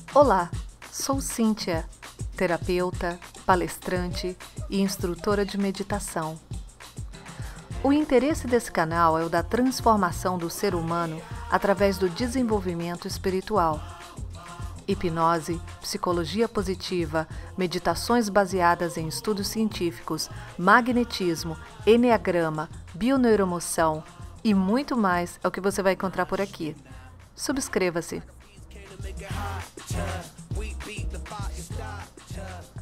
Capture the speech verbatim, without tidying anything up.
Olá, sou Cíntia, terapeuta, palestrante e instrutora de meditação. O interesse desse canal é o da transformação do ser humano através do desenvolvimento espiritual. Hipnose, psicologia positiva, meditações baseadas em estudos científicos, magnetismo, eneagrama, bioneuromoção e muito mais é o que você vai encontrar por aqui. Subscreva-se!